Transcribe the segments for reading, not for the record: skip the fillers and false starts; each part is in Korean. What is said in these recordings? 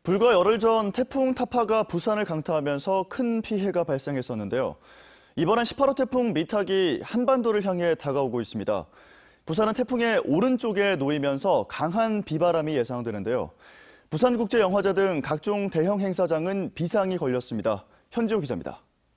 불과 열흘 전 태풍 타파가 부산을 강타하면서 큰 피해가 발생했었는데요. 이번엔 18호 태풍 미탁이 한반도를 향해 다가오고 있습니다. 부산은 태풍의 오른쪽에 놓이면서 강한 비바람이 예상되는데요. 부산국제영화제 등 각종 대형 행사장은 비상이 걸렸습니다. 현지호 기자입니다.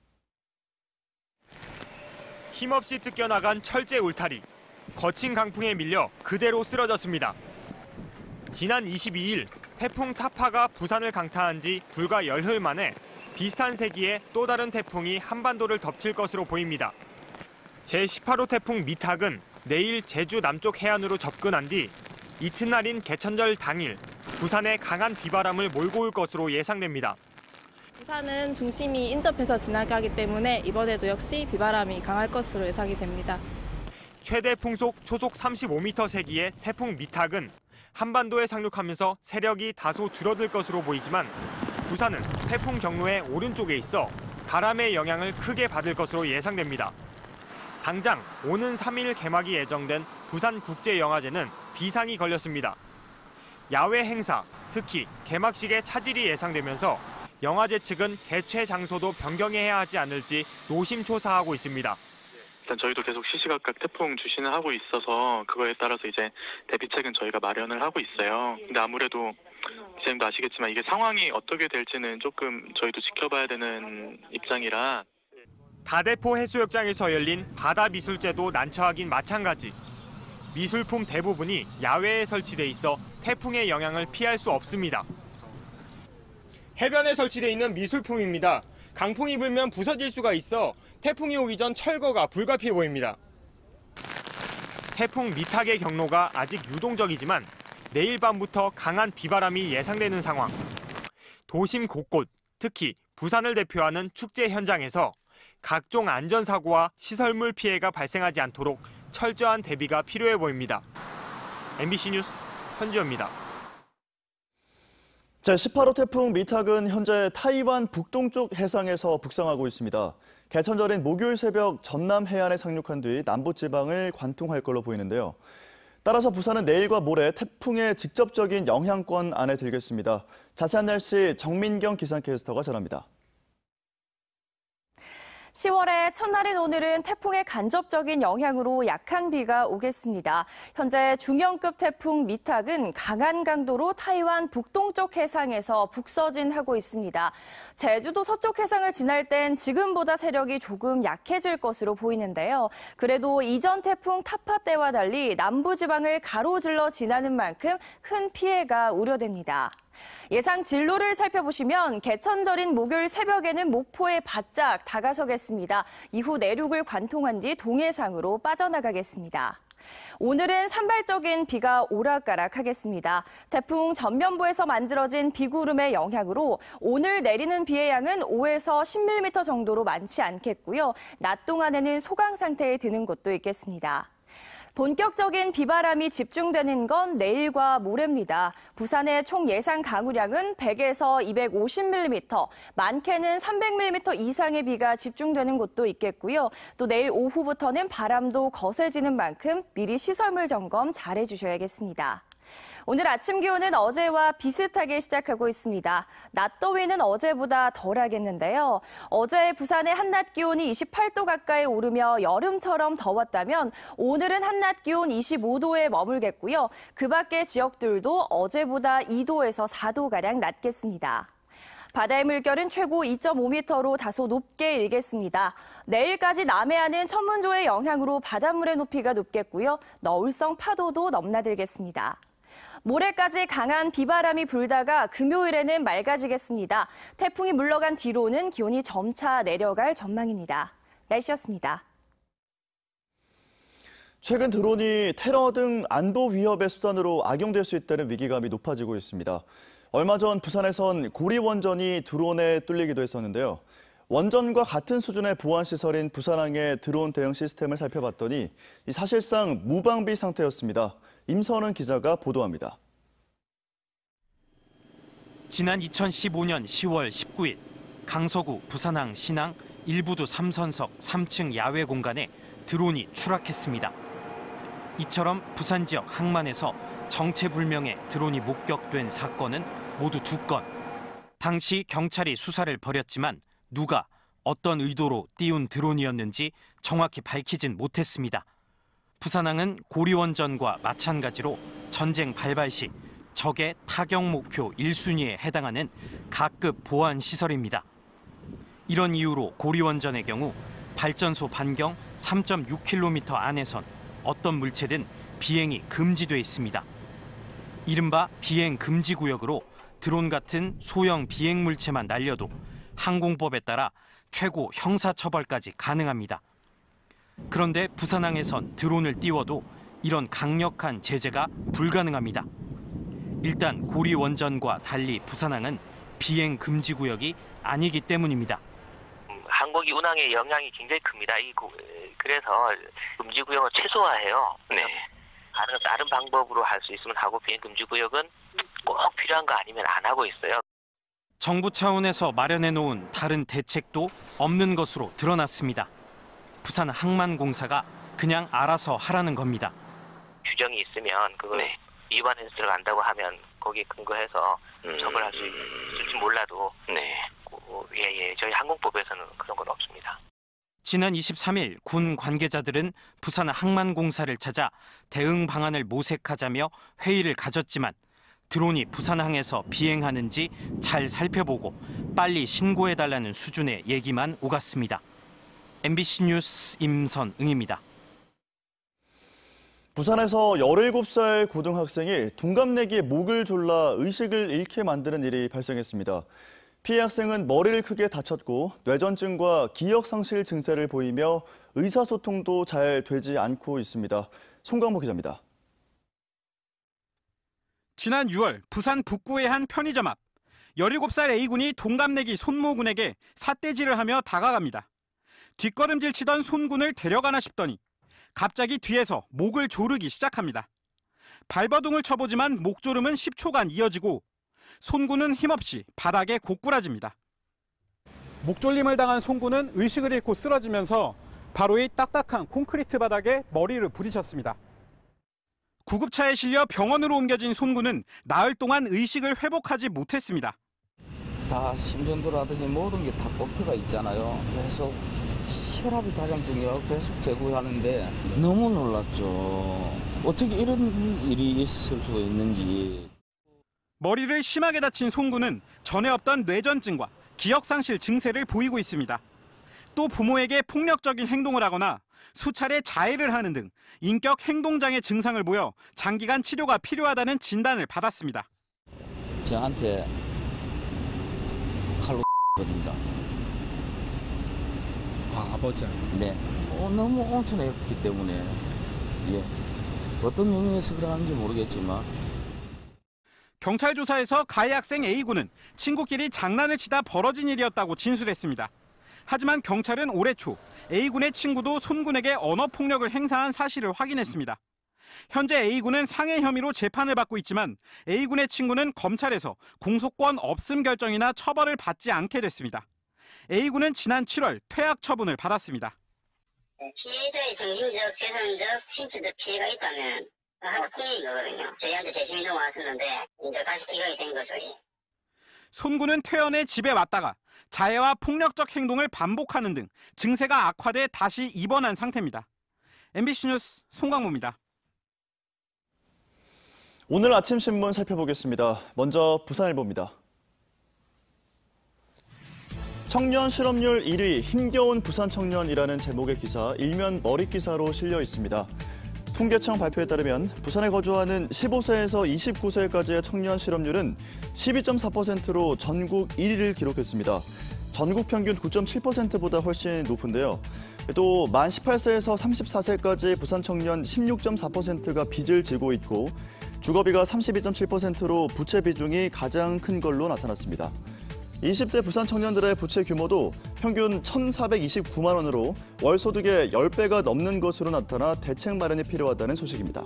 힘없이 뜯겨나간 철제 울타리. 거친 강풍에 밀려 그대로 쓰러졌습니다. 지난 22일 태풍 타파가 부산을 강타한 지 불과 열흘 만에 비슷한 세기의 또 다른 태풍이 한반도를 덮칠 것으로 보입니다. 제18호 태풍 미탁은 내일 제주 남쪽 해안으로 접근한 뒤 이튿날인 개천절 당일 부산에 강한 비바람을 몰고 올 것으로 예상됩니다. 부산은 중심이 인접해서 지나가기 때문에 이번에도 역시 비바람이 강할 것으로 예상이 됩니다. 최대 풍속 초속 35m 세기의 태풍 미탁은 한반도에 상륙하면서 세력이 다소 줄어들 것으로 보이지만 부산은 태풍 경로의 오른쪽에 있어 바람의 영향을 크게 받을 것으로 예상됩니다. 당장 오는 3일 개막이 예정된 부산국제영화제는 비상이 걸렸습니다. 야외 행사, 특히 개막식의 차질이 예상되면서 영화제 측은 개최 장소도 변경해야 하지 않을지 노심초사하고 있습니다. 일단 저희도 계속 시시각각 태풍 주시는 하고 있어서 그거에 따라서 이제 대비책은 저희가 마련을 하고 있어요. 근데 아무래도 기자님도 아시겠지만 이게 상황이 어떻게 될지는 조금 저희도 지켜봐야 되는 입장이라. 다대포 해수욕장에서 열린 바다미술제도 난처하긴 마찬가지. 미술품 대부분이 야외에 설치돼 있어 태풍의 영향을 피할 수 없습니다. 해변에 설치돼 있는 미술품입니다. 강풍이 불면 부서질 수가 있어 태풍이 오기 전 철거가 불가피해 보입니다. 태풍 미탁의 경로가 아직 유동적이지만 내일 밤부터 강한 비바람이 예상되는 상황. 도심 곳곳, 특히 부산을 대표하는 축제 현장에서 각종 안전사고와 시설물 피해가 발생하지 않도록 철저한 대비가 필요해 보입니다. MBC 뉴스 현지호입니다. 제18호 태풍 미탁은 현재 타이완 북동쪽 해상에서 북상하고 있습니다. 개천절인 목요일 새벽 전남 해안에 상륙한 뒤 남부지방을 관통할 걸로 보이는데요. 따라서 부산은 내일과 모레 태풍의 직접적인 영향권 안에 들겠습니다. 자세한 날씨 정민경 기상캐스터가 전합니다. 10월의 첫날인 오늘은 태풍의 간접적인 영향으로 약한 비가 오겠습니다. 현재 중형급 태풍 미탁은 강한 강도로 타이완 북동쪽 해상에서 북서진하고 있습니다. 제주도 서쪽 해상을 지날 땐 지금보다 세력이 조금 약해질 것으로 보이는데요. 그래도 이전 태풍 타파 때와 달리 남부지방을 가로질러 지나는 만큼 큰 피해가 우려됩니다. 예상 진로를 살펴보시면 개천절인 목요일 새벽에는 목포에 바짝 다가서겠습니다. 이후 내륙을 관통한 뒤 동해상으로 빠져나가겠습니다. 오늘은 산발적인 비가 오락가락하겠습니다. 태풍 전면부에서 만들어진 비구름의 영향으로 오늘 내리는 비의 양은 5에서 10mm 정도로 많지 않겠고요. 낮 동안에는 소강 상태에 드는 곳도 있겠습니다. 본격적인 비바람이 집중되는 건 내일과 모레입니다. 부산의 총 예상 강우량은 100에서 250mm, 많게는 300mm 이상의 비가 집중되는 곳도 있겠고요. 또 내일 오후부터는 바람도 거세지는 만큼 미리 시설물 점검 잘 해주셔야겠습니다. 오늘 아침 기온은 어제와 비슷하게 시작하고 있습니다. 낮 더위는 어제보다 덜하겠는데요. 어제 부산의 한낮 기온이 28도 가까이 오르며 여름처럼 더웠다면 오늘은 한낮 기온 25도에 머물겠고요. 그 밖의 지역들도 어제보다 2도에서 4도가량 낮겠습니다. 바다의 물결은 최고 2.5m로 다소 높게 일겠습니다. 내일까지 남해안은 천문조의 영향으로 바닷물의 높이가 높겠고요. 너울성 파도도 넘나들겠습니다. 모레까지 강한 비바람이 불다가 금요일에는 맑아지겠습니다. 태풍이 물러간 뒤로는 기온이 점차 내려갈 전망입니다. 날씨였습니다. 최근 드론이 테러 등 안보 위협의 수단으로 악용될 수 있다는 위기감이 높아지고 있습니다. 얼마 전 부산에선 고리 원전이 드론에 뚫리기도 했었는데요. 원전과 같은 수준의 보안 시설인 부산항의 드론 대응 시스템을 살펴봤더니 사실상 무방비 상태였습니다. 임선은 기자가 보도합니다. 지난 2015년 10월 19일 강서구 부산항 신항 일부도 3선석 3층 야외 공간에 드론이 추락했습니다. 이처럼 부산 지역 항만에서 정체불명의 드론이 목격된 사건은 모두 2건. 당시 경찰이 수사를 벌였지만 누가 어떤 의도로 띄운 드론이었는지 정확히 밝히진 못했습니다. 부산항은 고리원전과 마찬가지로 전쟁 발발 시 적의 타격 목표 1순위에 해당하는 가급 보안 시설입니다. 이런 이유로 고리원전의 경우 발전소 반경 3.6km 안에선 어떤 물체든 비행이 금지돼 있습니다. 이른바 비행 금지 구역으로 드론 같은 소형 비행 물체만 날려도 항공법에 따라 최고 형사처벌까지 가능합니다. 그런데 부산항에선 드론을 띄워도 이런 강력한 제재가 불가능합니다. 일단 고리 원전과 달리 부산항은 비행 금지 구역이 아니기 때문입니다. 항공기 운항에 영향이 굉장히 큽니다. 그래서 금지 구역을 최소화해요. 네. 다른 방법으로 할 수 있으면 하고 비행 금지 구역은 꼭 필요한 거 아니면 안 하고 있어요. 정부 차원에서 마련해 놓은 다른 대책도 없는 것으로 드러났습니다. 부산항만공사가 그냥 알아서 하라는 겁니다. 규정이 있으면 그걸 위반해서 들어간다고 하면 거기에 근거해서 처벌할 수 있을지 몰라도 저희 항공법에서는 그런 건 없습니다. 지난 23일 군 관계자들은 부산항만공사를 찾아 대응 방안을 모색하자며 회의를 가졌지만 드론이 부산항에서 비행하는지 잘 살펴보고 빨리 신고해달라는 수준의 얘기만 오갔습니다. MBC 뉴스 임선응입니다. 부산에서 17살 고등학생이 동갑내기의 목을 졸라 의식을 잃게 만드는 일이 발생했습니다. 피해 학생은 머리를 크게 다쳤고 뇌전증과 기억상실 증세를 보이며 의사소통도 잘 되지 않고 있습니다. 송강모 기자입니다. 지난 6월 부산 북구의 한 편의점 앞 17살 A군이 동갑내기 손모군에게 삿대질을 하며 다가갑니다. 뒷걸음질 치던 손군을 데려가나 싶더니 갑자기 뒤에서 목을 조르기 시작합니다. 발버둥을 쳐보지만 목조름은 10초간 이어지고 손군은 힘없이 바닥에 고꾸라집니다. 목졸림을 당한 손군은 의식을 잃고 쓰러지면서 바로 이 딱딱한 콘크리트 바닥에 머리를 부딪혔습니다. 구급차에 실려 병원으로 옮겨진 손군은 나흘 동안 의식을 회복하지 못했습니다. 다 심전도라든지 모든 게 다 꺾여가 있잖아요. 계속 혈압이 가장 중요하고 계속 되고 하는데 너무 놀랐죠. 어떻게 이런 일이 있을 수가 있는지. 머리를 심하게 다친 손군은 전에 없던 뇌전증과 기억상실 증세를 보이고 있습니다. 또 부모에게 폭력적인 행동을 하거나 수차례 자해를 하는 등 인격 행동장애 증상을 보여 장기간 치료가 필요하다는 진단을 받았습니다. 저한테 칼로 거든다. 아버지한테? 네. 너무 온천했기 때문에 어떤 영역에서 그러는지 모르겠지만. 경찰 조사에서 가해 학생 A군은 친구끼리 장난을 치다 벌어진 일이었다고 진술했습니다. 하지만 경찰은 올해 초 A군의 친구도 손군에게 언어폭력을 행사한 사실을 확인했습니다. 현재 A군은 상해 혐의로 재판을 받고 있지만 A군의 친구는 검찰에서 공소권 없음 결정이나 처벌을 받지 않게 됐습니다. A군은 지난 7월 퇴학 처분을 받았습니다. 피해자의 정신적, 재산적, 신체적 피해가 있다면 하나 폭력인 거거든요. 저희한테 재심이동 왔었는데 이제 다시 기각이 된 거죠. 손군은 퇴원해 집에 왔다가 자해와 폭력적 행동을 반복하는 등 증세가 악화돼 다시 입원한 상태입니다. MBC 뉴스 송강모입니다. 오늘 아침 신문 살펴보겠습니다. 먼저 부산일보입니다. 청년 실업률 1위 힘겨운 부산 청년이라는 제목의 기사 일면 머릿 기사로 실려 있습니다. 통계청 발표에 따르면 부산에 거주하는 15세에서 29세까지의 청년 실업률은 12.4%로 전국 1위를 기록했습니다. 전국 평균 9.7%보다 훨씬 높은데요. 또 만 18세에서 34세까지 부산 청년 16.4%가 빚을 지고 있고 주거비가 32.7%로 부채 비중이 가장 큰 걸로 나타났습니다. 20대 부산 청년들의 부채 규모도 평균 1,429만 원으로 월 소득의 10배가 넘는 것으로 나타나 대책 마련이 필요하다는 소식입니다.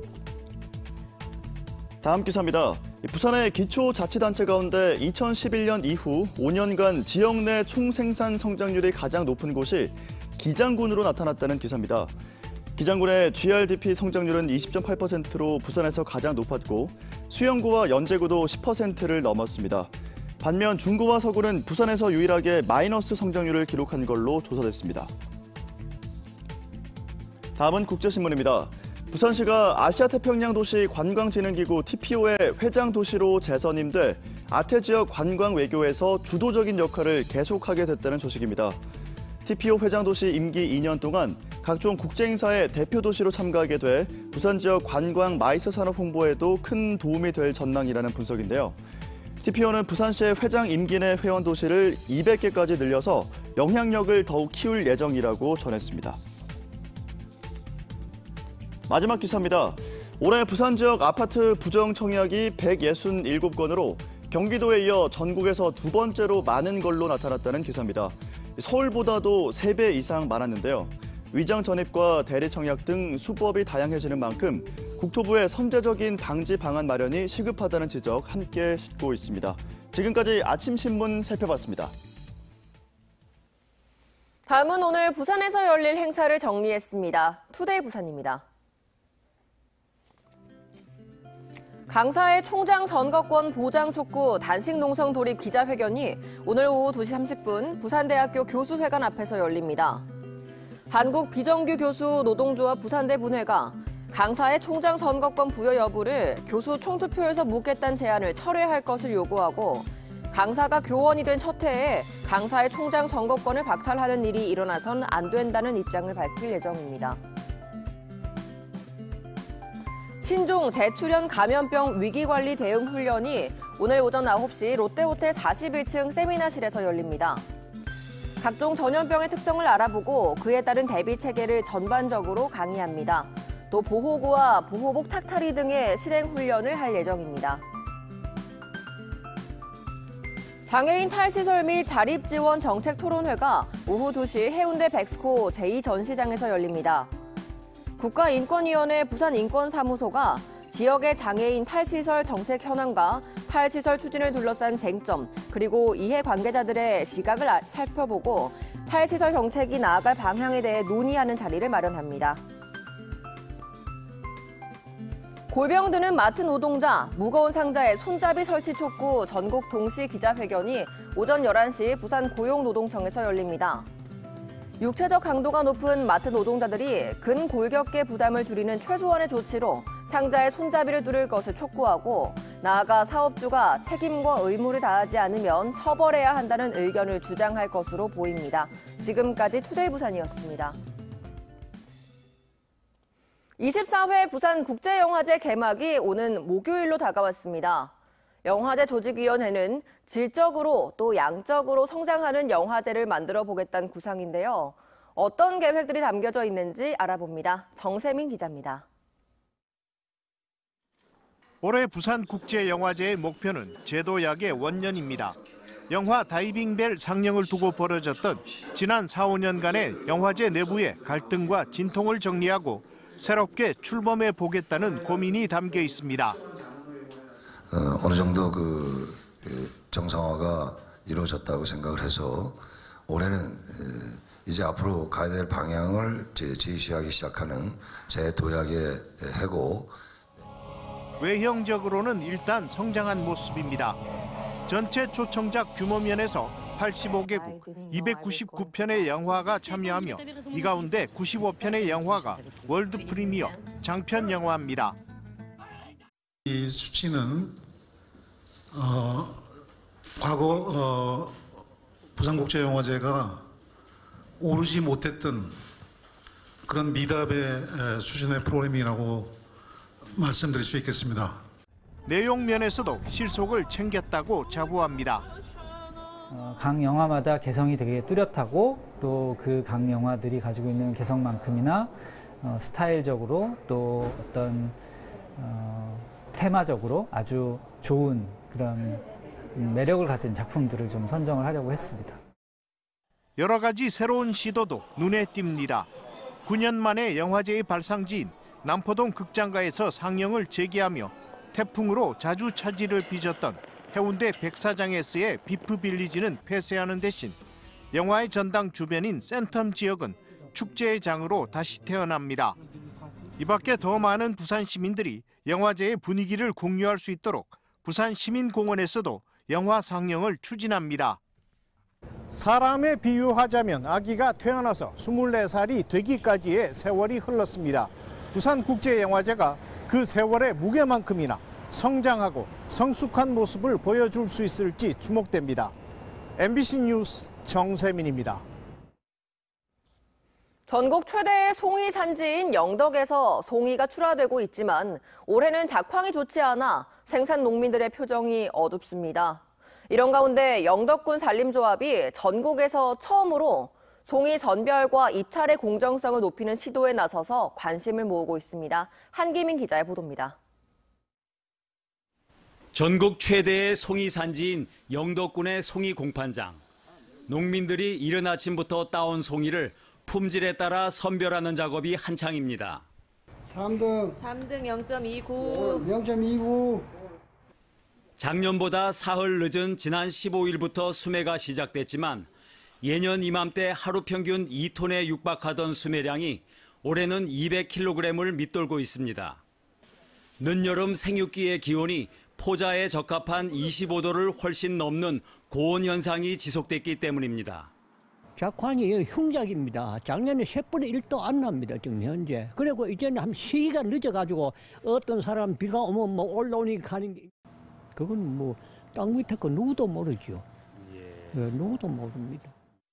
다음 기사입니다. 부산의 기초자치단체 가운데 2011년 이후 5년간 지역 내 총생산 성장률이 가장 높은 곳이 기장군으로 나타났다는 기사입니다. 기장군의 GRDP 성장률은 20.8%로 부산에서 가장 높았고 수영구와 연제구도 10%를 넘었습니다. 반면 중구와 서구는 부산에서 유일하게 마이너스 성장률을 기록한 걸로 조사됐습니다. 다음은 국제신문입니다. 부산시가 아시아태평양도시 관광진흥기구 TPO의 회장 도시로 재선임돼 아태 지역 관광 외교에서 주도적인 역할을 계속하게 됐다는 소식입니다. TPO 회장 도시 임기 2년 동안 각종 국제행사의 대표 도시로 참가하게 돼 부산 지역 관광 마이스 산업 홍보에도 큰 도움이 될 전망이라는 분석인데요. TPO는 부산시의 회장 임기 내 회원 도시를 200개까지 늘려서 영향력을 더욱 키울 예정이라고 전했습니다. 마지막 기사입니다. 올해 부산 지역 아파트 부정 청약이 167건으로 경기도에 이어 전국에서 두 번째로 많은 걸로 나타났다는 기사입니다. 서울보다도 3배 이상 많았는데요. 위장 전입과 대리 청약 등 수법이 다양해지는 만큼 국토부의 선제적인 방지 방안 마련이 시급하다는 지적 함께 싣고 있습니다. 지금까지 아침 신문 살펴봤습니다. 다음은 오늘 부산에서 열릴 행사를 정리했습니다. 투데이 부산입니다. 강사의 총장 선거권 보장 촉구 단식 농성 돌입 기자회견이 오늘 오후 2시 30분 부산대학교 교수회관 앞에서 열립니다. 한국 비정규 교수 노동조합 부산대 분회가 강사의 총장 선거권 부여 여부를 교수 총투표에서 묻겠다는 제안을 철회할 것을 요구하고 강사가 교원이 된 첫 해에 강사의 총장 선거권을 박탈하는 일이 일어나선 안 된다는 입장을 밝힐 예정입니다. 신종 재출현 감염병 위기관리 대응 훈련이 오늘 오전 9시 롯데호텔 41층 세미나실에서 열립니다. 각종 전염병의 특성을 알아보고 그에 따른 대비 체계를 전반적으로 강의합니다. 또 보호구와 보호복 탁탈이 등의 실행 훈련을 할 예정입니다. 장애인 탈시설 및 자립지원 정책 토론회가 오후 2시 해운대 백스코 제2전시장에서 열립니다. 국가인권위원회 부산인권사무소가 지역의 장애인 탈시설 정책 현황과 탈시설 추진을 둘러싼 쟁점, 그리고 이해관계자들의 시각을 살펴보고 탈시설 정책이 나아갈 방향에 대해 논의하는 자리를 마련합니다. 골병 드는 마트 노동자, 무거운 상자에 손잡이 설치 촉구 전국 동시 기자회견이 오전 11시 부산 고용노동청에서 열립니다. 육체적 강도가 높은 마트 노동자들이 근골격계 부담을 줄이는 최소한의 조치로 상자에 손잡이를 두를 것을 촉구하고 나아가 사업주가 책임과 의무를 다하지 않으면 처벌해야 한다는 의견을 주장할 것으로 보입니다. 지금까지 투데이 부산이었습니다. 24회 부산국제영화제 개막이 오는 목요일로 다가왔습니다. 영화제 조직위원회는 질적으로 또 양적으로 성장하는 영화제를 만들어 보겠다는 구상인데요. 어떤 계획들이 담겨져 있는지 알아봅니다. 정세민 기자입니다. 올해 부산국제영화제의 목표는 제도약의 원년입니다. 영화 다이빙벨 상영을 두고 벌어졌던 지난 4, 5년간의 영화제 내부의 갈등과 진통을 정리하고 새롭게 출범해 보겠다는 고민이 담겨 있습니다. 어느 정도 정상화가 이루어졌다고 생각을 해서 올해는 이제 앞으로 가야 될 방향을 제시하기 시작하는 제도약의 해고. 외형적으로는 일단 성장한 모습입니다. 전체 초청작 규모 면에서 85개국 299편의 영화가 참여하며 이 가운데 95편의 영화가 월드 프리미어 장편 영화입니다. 이 수치는 과거 부산국제영화제가 오르지 못했던 그런 미답의 수준의 프로그램이라고 말씀드릴 수 있겠습니다. 내용 면에서도 실속을 챙겼다고 자부합니다. 각 영화마다 개성이 되게 뚜렷하고 또 그 각 영화들이 가지고 있는 개성만큼이나 스타일적으로 또 어떤 테마적으로 아주 좋은 그런 매력을 가진 작품들을 좀 선정을 하려고 했습니다. 여러 가지 새로운 시도도 눈에 띕니다. 9년 만에 영화제의 발상지인 남포동 극장가에서 상영을 재개하며 태풍으로 자주 차질을 빚었던 해운대 백사장에서의 비프 빌리지는 폐쇄하는 대신 영화의 전당 주변인 센텀 지역은 축제의 장으로 다시 태어납니다. 이 밖에 더 많은 부산 시민들이 영화제의 분위기를 공유할 수 있도록 부산 시민공원에서도 영화 상영을 추진합니다. 사람에 비유하자면 아기가 태어나서 24살이 되기까지의 세월이 흘렀습니다. 부산국제영화제가 그 세월의 무게만큼이나 성장하고 성숙한 모습을 보여줄 수 있을지 주목됩니다. MBC 뉴스 정세민입니다. 전국 최대의 송이 산지인 영덕에서 송이가 출하되고 있지만 올해는 작황이 좋지 않아 생산 농민들의 표정이 어둡습니다. 이런 가운데 영덕군 산림조합이 전국에서 처음으로 송이 선별과 입찰의 공정성을 높이는 시도에 나서서 관심을 모으고 있습니다. 한기민 기자의 보도입니다. 전국 최대의 송이 산지인 영덕군의 송이 공판장. 농민들이 이른 아침부터 따온 송이를 품질에 따라 선별하는 작업이 한창입니다. 3등 0.29. 0.29. 작년보다 사흘 늦은 지난 15일부터 수매가 시작됐지만 예년 이맘때 하루 평균 2톤에 육박하던 수매량이 올해는 200kg을 밑돌고 있습니다. 늦여름 생육기의 기온이 포자에 적합한 25도를 훨씬 넘는 고온 현상이 지속됐기 때문입니다. 작황이 흉작입니다. 작년에 10분의 1도 안 납니다, 지금 현재. 그리고 이제는 한 시기가 늦어가지고 어떤 사람 비가 오면 뭐 올라오니까 가는 게 그건 뭐 땅 밑에 거 누구도 모르죠. 누구도 모릅니다.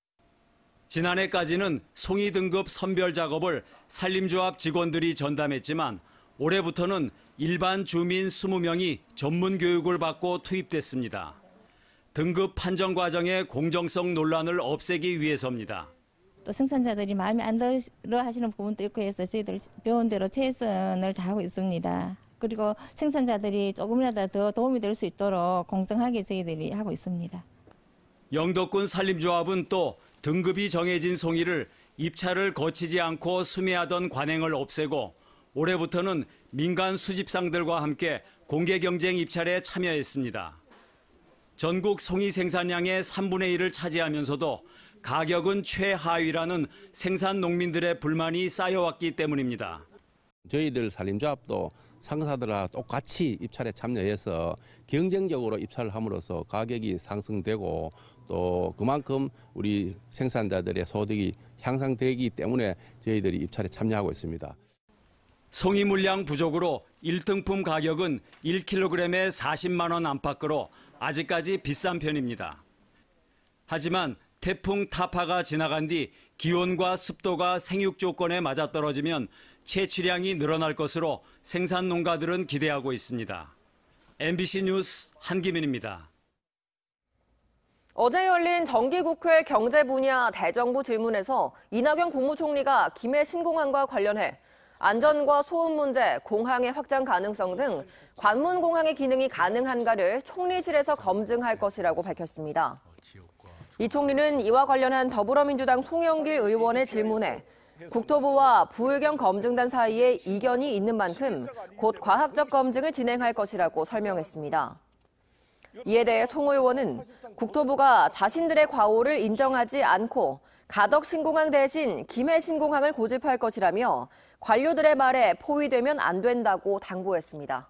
지난해까지는 송이 등급 선별 작업을 산림조합 직원들이 전담했지만 올해부터는 일반 주민 20명이 전문 교육을 받고 투입됐습니다. 등급 판정 과정의 공정성 논란을 없애기 위해서입니다. 또 생산자들이 마음에 안 들어 하시는 부분도 있고 해서 저희들 배운 대로 최선을 다하고 있습니다. 그리고 생산자들이 조금이라도 더 도움이 될 수 있도록 공정하게 저희들이 하고 있습니다. 영덕군 산림조합은 또 등급이 정해진 송이를 입찰을 거치지 않고 수매하던 관행을 없애고 올해부터는 민간 수집상들과 함께 공개 경쟁 입찰에 참여했습니다. 전국 송이 생산량의 3분의 1을 차지하면서도 가격은 최하위라는 생산 농민들의 불만이 쌓여왔기 때문입니다. 저희들 산림조합도 상사들과 똑같이 입찰에 참여해서 경쟁적으로 입찰을 함으로써 가격이 상승되고 또 그만큼 우리 생산자들의 소득이 향상되기 때문에 저희들이 입찰에 참여하고 있습니다. 송이 물량 부족으로 1등품 가격은 1kg에 40만 원 안팎으로 아직까지 비싼 편입니다. 하지만 태풍 타파가 지나간 뒤 기온과 습도가 생육 조건에 맞아떨어지면 채취량이 늘어날 것으로 생산 농가들은 기대하고 있습니다. MBC 뉴스 한기민입니다. 어제 열린 정기국회 경제 분야 대정부 질문에서 이낙연 국무총리가 김해 신공항과 관련해 안전과 소음 문제, 공항의 확장 가능성 등 관문 공항의 기능이 가능한가를 총리실에서 검증할 것이라고 밝혔습니다. 이 총리는 이와 관련한 더불어민주당 송영길 의원의 질문에 국토부와 부의경 검증단 사이에 이견이 있는 만큼 곧 과학적 검증을 진행할 것이라고 설명했습니다. 이에 대해 송 의원은 국토부가 자신들의 과오를 인정하지 않고 가덕 신공항 대신 김해 신공항을 고집할 것이라며 관료들의 말에 포위되면 안 된다고 당부했습니다.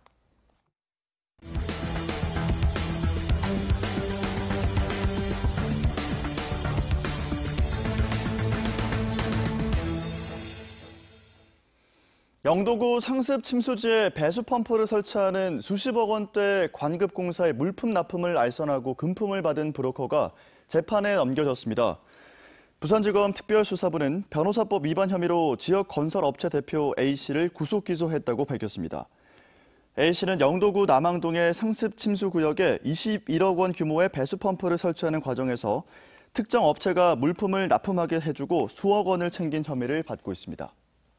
영도구 상습 침수지에 배수 펌프를 설치하는 수십억 원대 관급 공사의 물품 납품을 알선하고 금품을 받은 브로커가 재판에 넘겨졌습니다. 부산지검 특별수사부는 변호사법 위반 혐의로 지역 건설업체 대표 A씨를 구속 기소했다고 밝혔습니다. A씨는 영도구 남항동의 상습 침수 구역에 21억 원 규모의 배수 펌프를 설치하는 과정에서 특정 업체가 물품을 납품하게 해주고 수억 원을 챙긴 혐의를 받고 있습니다.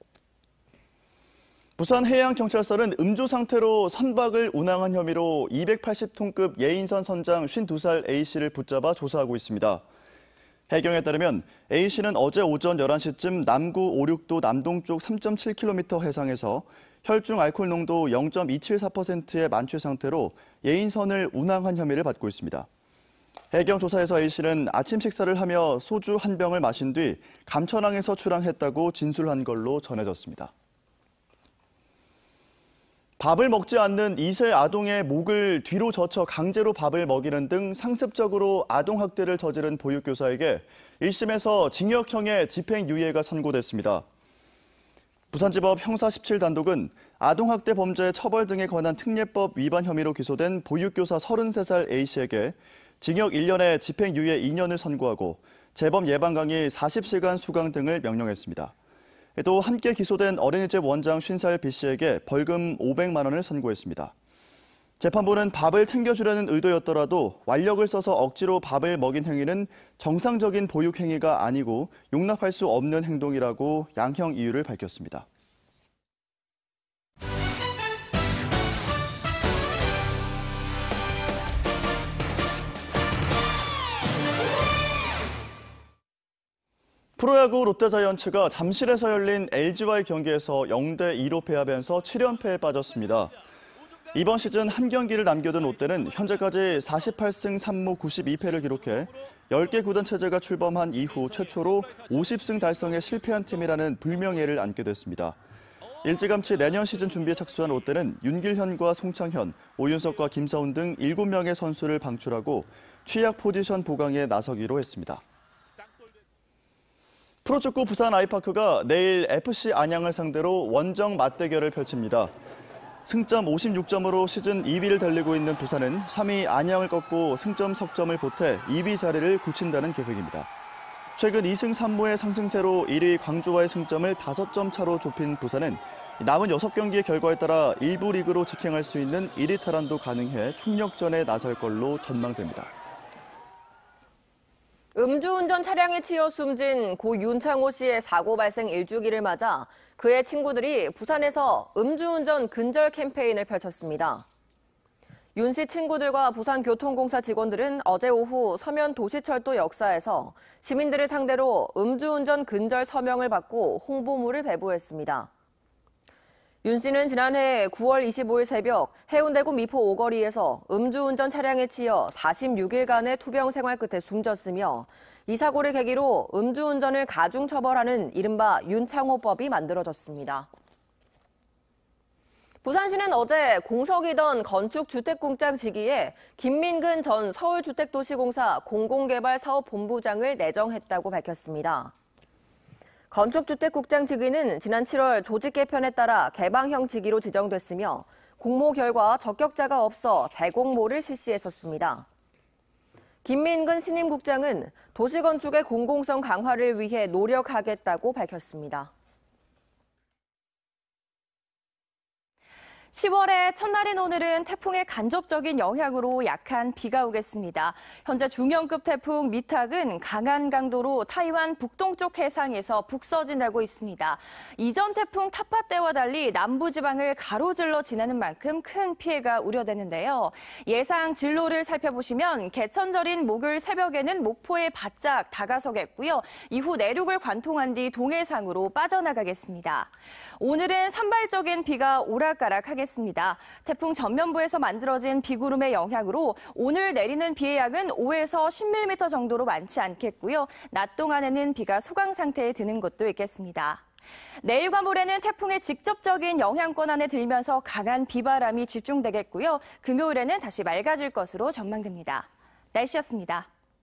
부산해양경찰서는 음주 상태로 선박을 운항한 혐의로 280톤급 예인선 선장 52살 A씨를 붙잡아 조사하고 있습니다. 해경에 따르면 A씨는 어제 오전 11시쯤 남구 오륙도 남동쪽 3.7km 해상에서 혈중 알코올 농도 0.274%의 만취 상태로 예인선을 운항한 혐의를 받고 있습니다. 해경 조사에서 A씨는 아침 식사를 하며 소주 한 병을 마신 뒤 감천항에서 출항했다고 진술한 걸로 전해졌습니다. 밥을 먹지 않는 2세 아동의 목을 뒤로 젖혀 강제로 밥을 먹이는 등 상습적으로 아동학대를 저지른 보육교사에게 1심에서 징역형의 집행유예가 선고됐습니다. 부산지법 형사 17단독은 아동학대 범죄 처벌 등에 관한 특례법 위반 혐의로 기소된 보육교사 33살 A씨에게 징역 1년에 집행유예 2년을 선고하고 재범 예방 강의 40시간 수강 등을 명령했습니다. 또 함께 기소된 어린이집 원장 50살 B씨에게 벌금 500만 원을 선고했습니다. 재판부는 밥을 챙겨주려는 의도였더라도 완력을 써서 억지로 밥을 먹인 행위는 정상적인 보육 행위가 아니고 용납할 수 없는 행동이라고 양형 이유를 밝혔습니다. 프로야구 롯데자이언츠가 잠실에서 열린 LG와의 경기에서 0대2로 패하면서 7연패에 빠졌습니다. 이번 시즌 한 경기를 남겨둔 롯데는 현재까지 48승 3무 92패를 기록해 10개 구단 체제가 출범한 이후 최초로 50승 달성에 실패한 팀이라는 불명예를 안게 됐습니다. 일찌감치 내년 시즌 준비에 착수한 롯데는 윤길현과 송창현, 오윤석과 김사훈 등 7명의 선수를 방출하고 취약 포지션 보강에 나서기로 했습니다. 프로축구 부산 아이파크가 내일 FC 안양을 상대로 원정 맞대결을 펼칩니다. 승점 56점으로 시즌 2위를 달리고 있는 부산은 3위 안양을 꺾고 승점 석점을 보태 2위 자리를 굳힌다는 계획입니다. 최근 2승 3무의 상승세로 1위 광주와의 승점을 5점 차로 좁힌 부산은 남은 6경기의 결과에 따라 일부 리그로 직행할 수 있는 1위 탈환도 가능해 총력전에 나설 걸로 전망됩니다. 음주운전 차량에 치여 숨진 고 윤창호 씨의 사고 발생 1주기를 맞아 그의 친구들이 부산에서 음주운전 근절 캠페인을 펼쳤습니다. 윤 씨 친구들과 부산교통공사 직원들은 어제 오후 서면 도시철도 역사에서 시민들을 상대로 음주운전 근절 서명을 받고 홍보물을 배부했습니다. 윤 씨는 지난해 9월 25일 새벽 해운대구 미포 오거리에서 음주운전 차량에 치여 46일간의 투병 생활 끝에 숨졌으며 이 사고를 계기로 음주운전을 가중처벌하는 이른바 윤창호법이 만들어졌습니다. 부산시는 어제 공석이던 건축주택공장 지기에 김민근 전 서울주택도시공사 공공개발사업본부장을 내정했다고 밝혔습니다. 건축주택국장 직위는 지난 7월 조직 개편에 따라 개방형 직위로 지정됐으며 공모 결과 적격자가 없어 재공모를 실시했었습니다. 김민근 신임국장은 도시건축의 공공성 강화를 위해 노력하겠다고 밝혔습니다. 10월의 첫날인 오늘은 태풍의 간접적인 영향으로 약한 비가 오겠습니다. 현재 중형급 태풍 미탁은 강한 강도로 타이완 북동쪽 해상에서 북서진하고 있습니다. 이전 태풍 타파 때와 달리 남부지방을 가로질러 지나는 만큼 큰 피해가 우려되는데요. 예상 진로를 살펴보시면 개천절인 목요일 새벽에는 목포에 바짝 다가서겠고요. 이후 내륙을 관통한 뒤 동해상으로 빠져나가겠습니다. 오늘은 산발적인 비가 오락가락하겠습니다. 태풍 전면부에서 만들어진 비구름의 영향으로 오늘 내리는 비의 양은 5에서 10mm 정도로 많지 않겠고요. 낮 동안에는 비가 소강 상태에 드는 곳도 있겠습니다. 내일과 모레는 태풍의 직접적인 영향권 안에 들면서 강한 비바람이 집중되겠고요. 금요일에는 다시 맑아질 것으로 전망됩니다. 날씨였습니다.